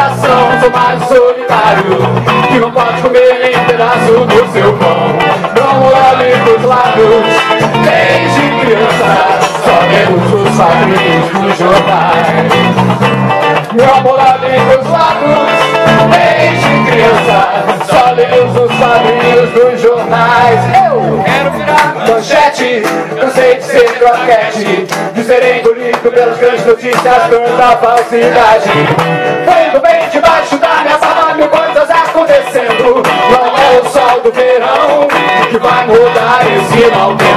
coração, sou mais solitário, que não pode comer nem um pedaço do seu pão. Não olhe pros lados, desde criança, só lemos os quadrinhos dos jornais. Meu amor, olhe pros lados, desde criança, só lemos os quadrinhos dos jornais. Eu quero virar manchete, cansei de ser croquete, de ser engolido pelas grandes notícias, tanta falsidade. Vendo bem debaixo da minha sala, mil coisas acontecendo. Não é o sol do verão que vai mudar esse mal tempo.